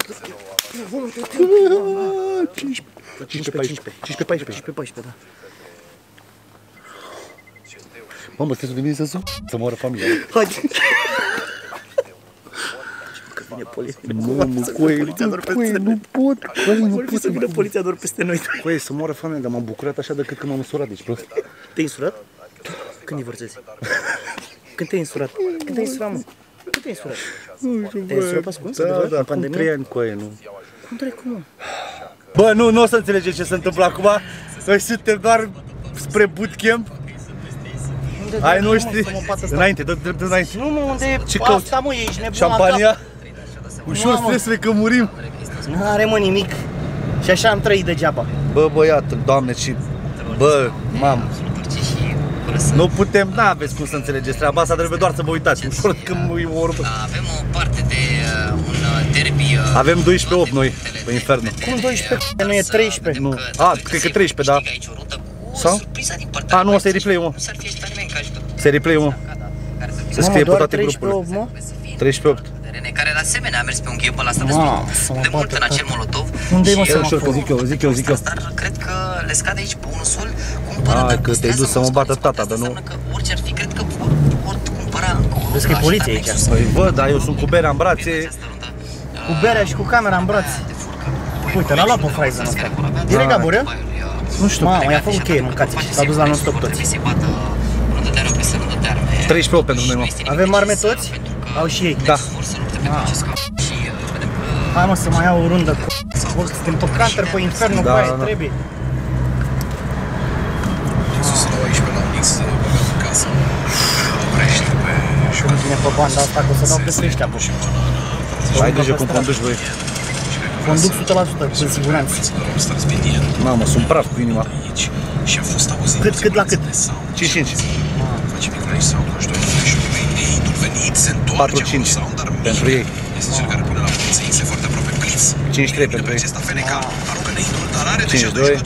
15-14, da. Mamă, stai să devine să moară familia. Haide. Că vine poliția. Nu, poliția doar peste noi. Nu pot. Vor fi să vină poliția doar peste noi. Coie, să moară familia, dar m-am bucurat așa decât când m-am însurat, deci prost. Te-ai însurat? Când divorțezi? Când te-ai însurat? Când te-ai însurat, mă? Când te-ai însurat? Nu știu, te-ai însurat pe ascuns? Da, în acum 3 ani, coie, nu. Cum trec, cum? Bă, nu o să înțelegeți ce se întâmplă acum. Noi suntem doar spre bootcamp. Ai noștri, înainte, dă înainte. Nu, mă, unde e ce asta, mă, ești nebun. Șampania? Ușor stresule că murim. Nu are, mă, nimic. Și așa am trăit degeaba. Bă, băiatul, Doamne, și... Bă, mamă. Nu putem, n-aveți cum să înțelegeți treaba asta, trebuie doar să vă uitați. Ușor când mă urmă. Avem o parte de un derby. Avem 12-8 noi, pe Inferno. Cum 12? Nu e 13. Nu. A, cred că 13, da. Sau? A, nu, ăsta e replay-ul, mă. Ăsta e replay-ul, mă. Se scrie pe toate grupurile. 13-8. Care de asemenea a mers pe un gheu pe ăla de mult în acel molotov. Unde-i, mă, să mă zic eu. Dar cred că le scade aici bonusul. Hai că te-ai dus să mă bată tata, dar nu. Orice ar fi, cred că vor cumpăra încă o. Vezi că e poliția aici. Păi văd, dar eu sunt cu berea în brațe. Cu berea și cu camera în brațe. Uite, l-a luat pe fraiză ăsta. Direct Gabură? Nu știu, mamă, i-a făcut cheie, mâncați și s-a dus la non-stop toți. 13 pentru noi, mă. Avem arme toți? Au și ei. Da. Hai, mă, să mai iau o rundă cu... Suntem pe canter, pe Inferno, da, cu aia, da. trebuie. Sus la aici pe la Unix, băgat în casă. Oprește pe... Și nu vine pe banda asta, că o să dau peste ăștia, bă. Ai grijă cum conduci, băi. Conduc 100%, cu siguranță. Mamă, sunt praf cu inima. Cât la cât? 5-5. 4-5 pentru ei. 5-3 pentru ei. 5-2.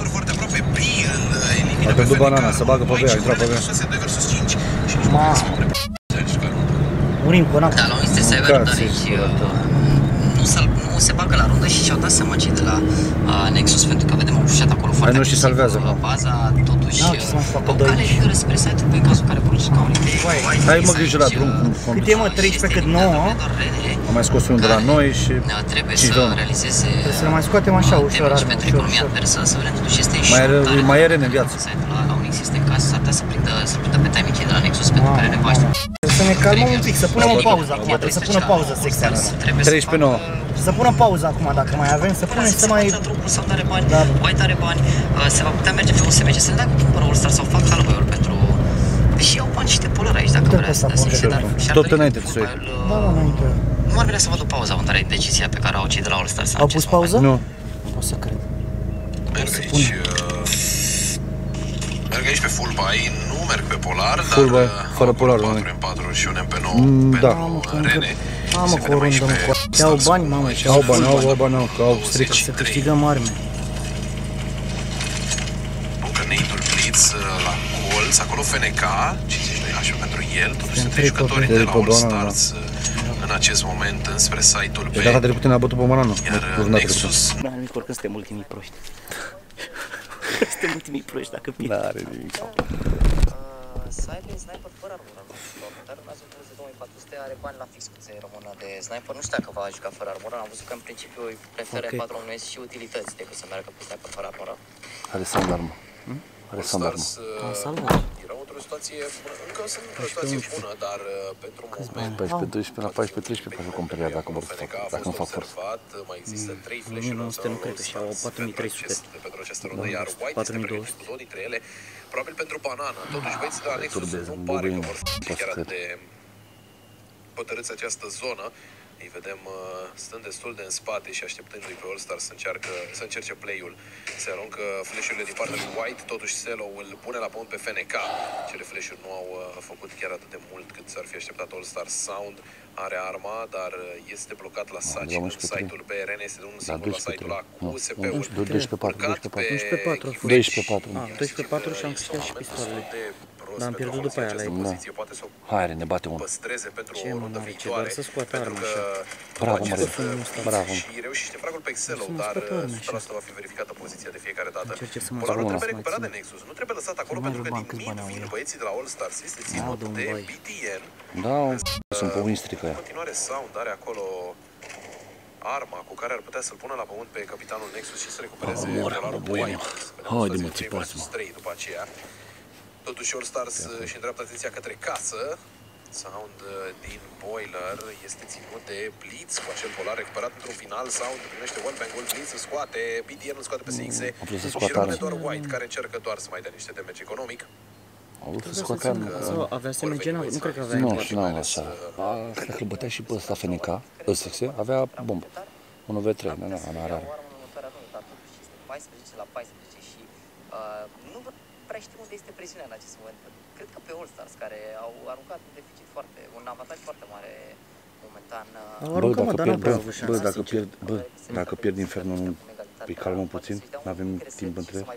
A pierdut banana, să bagă pe bea, intra pe bea. Mamă. Murim cu Da, la un este sever, dar aici nu se bagă la rundă și și-au dat seama cei de la Nexus, pentru că vedem au pușat acolo foarte nu și salvează, mă. baza, totuși o cale liberă spre site pe cazul care produce ca unii. Hai mă grijă la drum. Cât e, mă, 13 cât 9? Am mai scos unul de la noi și... Trebuie să realizeze... Trebuie să le mai scoatem așa, ușor, arme, pentru ușor, economia ușor. adversă, să vedem totuși este Mai e rene în viață. La Unix este în casă, s-ar putea să prindă pe timing cei de la Nexus, pentru care ne va aștepta. Să ne calmăm un pic, să punem o pauză acum, trebuie să punem pauză secția asta. 13-9. Să punem pauză acum, dacă mai avem, să punem să mai... Sau are bani, White are bani, se va putea merge pe un SMG, să ne dea cu cumpără All-Star sau fac halbăiul pentru... Deși au bani și de polar aici, dacă vrea să dea secție, dar... Tot înainte de soi. Da, înainte. Nu ar vrea să vadă o pauză, având are decizia pe care au cei de la All-Star. Au pus pauză? Nu. Nu pot să cred. Merg aici pe full buy, nu merg pe polar, full buy, fără polar, 4 în 4 și un MP9 da. pentru Rene. Mamă, cu o rundă, mă, cu... Au bani, mamă, și au bani, că au strict. Să câștigăm arme. Încă Neidul Blitz la colț, acolo FNK, 52 HP pentru el, totuși sunt 3 jucători de la All Stars în acest moment înspre site-ul B. Pe data trecută ne-a bătut pe Manano. Iar Nexus... Nu are nimic, oricând suntem ultimii proști. Suntem ultimii proști, dacă fie. N-are nimic. Silent Sniper fără armură, dar în cazul de 2400 are bani la fix cât se rămână de sniper. Nu știu dacă va juca fără armură, am văzut că în principiu îi preferă 4-1S și utilități decât să meargă cu sniper fără armură. Are sandarmă. Are sandarmă. Erau într-o situație bună, încă sunt într-o situație bună, dar pentru moment... 14-12 la 14-13 pe jucăm perioada, dacă vor să fac, dacă îmi fac forță. Mai există 3 flash-uri nu cred că și-au 4300. pentru această rundă, iar White este pregătit cu două dintre ele, probabil pentru Banana. Totuși, băieții de la Nexus nu pare că vor fi chiar atât de hotărâți această zonă. Îi vedem stând destul de în spate și așteptându-i pe All-Star să încerce play-ul. Se aruncă flash-urile din partea lui White, totuși Selo îl pune la pământ pe FNK. Cele flash-uri nu au făcut chiar atât de mult cât s-ar fi așteptat All-Star. Sound are arma, dar este blocat la Saci în site-ul B. Rene este de unul singur la site-ul A cu USP-ul. 12-4. 12-4 a fost. 12-4. 12-4 și am câștigat și pistoalele. Dar am pierdut după aia la ei. Hai, ne bate unul. Păstreze pentru o rundă viitoare. Pentru că bravo, mă, bravo. și reușește fragul pe Xelo, dar 100% va fi verificată poziția de fiecare dată. Polarul trebuie recuperat de Nexus. Nu trebuie lăsat acolo pentru că din mid vin băieții de la All Stars. Este ținut de BTN. Da, sunt pe Winstrica aia. În continuare Sound are acolo arma cu care ar putea să-l pună la pământ pe capitanul Nexus și să recupereze Polarul White. Haide mă, țipați mă. După aceea. Totuși All Stars își îndreaptă atenția către casă. Sound din Boiler este ținut de Blitz cu acel polar recuperat într-un final. Sound primește wallbang, Blitz îl scoate, BTN îl scoate pe SX și rămâne doar White care încercă doar să mai dea niște damage economic. Au vrut să scoate armă. Avea SMG, nu cred că avea. Nu, și n-am așa. Cred că îl bătea și pe ăsta FNK, SX, avea bombă. 1v3, n-are. 14 la 14 și nu prea știm unde este presiunea în acest moment. Cred că pe All Stars, care au aruncat un avantaj foarte mare momentan. Dacă pierd Inferno, îi calmăm puțin, n-avem timp între ele.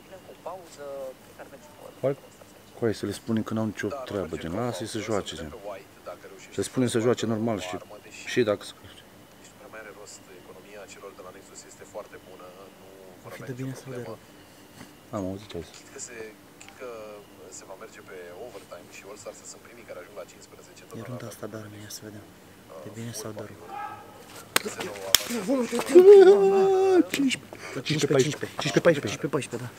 Coai, să le spunem că n-au nicio treabă, gen, lasă-i să joace, gen. Să spunem să joace normal și dacă se crește. Economia celor de la Nexus este foarte bună, nu Cât de bine să vedem. Am auzit ce ai zis. că se va merge pe overtime și All Stars sunt primii care ajung la 15. E runda asta de arme, ia să vedem. De bine sau de rău? 15-14, da.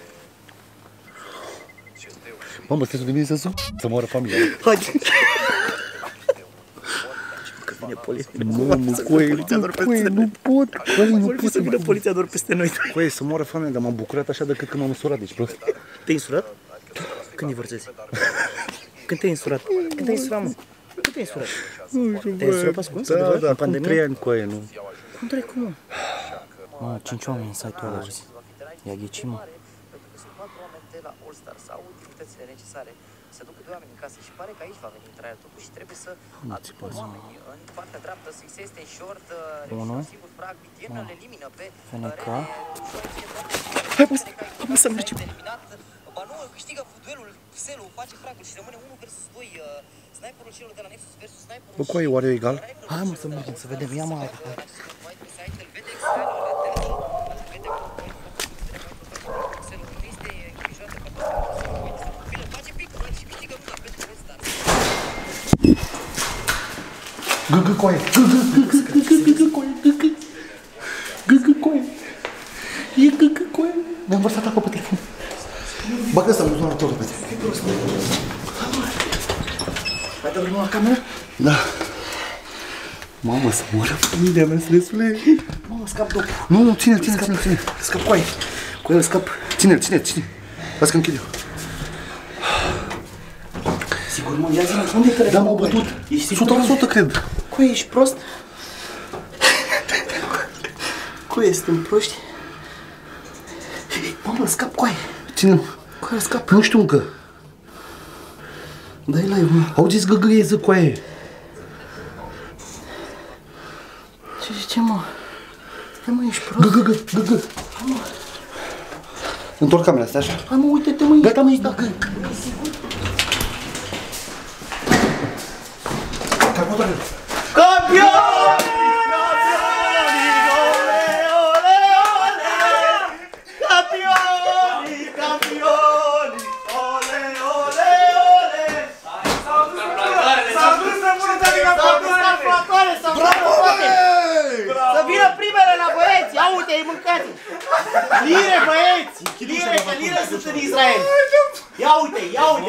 Mamă, stai să de bine să moară familia. Haide! Că vine poliția. Mamă, coaie, nu pot. Vor fi să vină poliția doar peste noi. Coaie, să moară familia, dar m-am bucurat așa decât când m-am însurat, deci prost. Te-ai însurat? Când divorțezi? Când te-ai însurat? Când te-ai însurat, mă? Când te-ai însurat? Nu știu, te-ai însurat pe ascuns? Da, acum 3 ani, coaie, nu? Cum trec, cum? Mă, 5 oameni în site-ul ăla azi. Ia ghicim, mă. La All Stars au utilitățile necesare să ducă 2 oameni în casă și pare că aici va veni intrarea totuși trebuie să aducă oamenii în partea dreaptă. Six este în short, reușește un singur frag, BTN îl elimină pe FNK. Hai bă, să mergem. Ba nu, câștigă duelul, Xelo face fragul și rămâne 1 vs 2, sniperul celor de la Nexus versus sniperul. Bă, coaie, oare e egal? Hai mă, să mergem, să vedem, ia mă. Gâgă coaie, e gâgă coaie. Mi-am vărsat apă pe telefon. Bagă ăsta în buzunar tot repede. Mai dăm la cameră? Da. Mamă, să moară familia mea, stresule. Mamă, scap după. Nu, ține. Scap coaie. Coaie, scap. Ține. Lasă că închid eu. Sigur, mă, ia zi-mă, unde-i telefonul? Da, m-au bătut. 100% cred. Coaie, ești prost? Coaie, suntem proști? Mamă, scap, coaie. Ține-l. Coaie, scap. Nu știu încă. Dă-i la eu, mă. Auzi-ți găgăieză, coaie. Ce, mă? Hai, mă, ești prost? Găgă. Întorc camera asta, așa. Hai, mă, uite-te, mă, gata, mă, ești dacă. Să vină primele la băieți! Ia uite, îi mâncați! Lire, băieți! Lire, că lire sunt în Israel! Ia uite!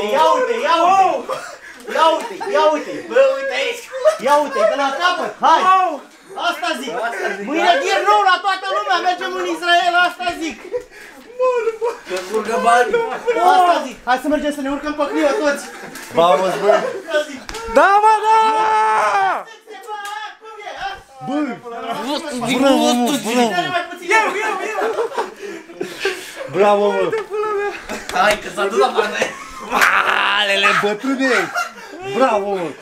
Bă, uite aici! Ia uite, de la capăt! Hai! Asta zic! Mâine dir nou la toată lumea! Mergem în Israel, asta zic! Că curgă bani! Asta zic! Hai să mergem să ne urcăm pe Clio toți! Vamos, bă! Da, mă, da! Bă! Bravo, mă! Hai, că s-a dus la bani! Alele, bătrâne! Bravo, mă!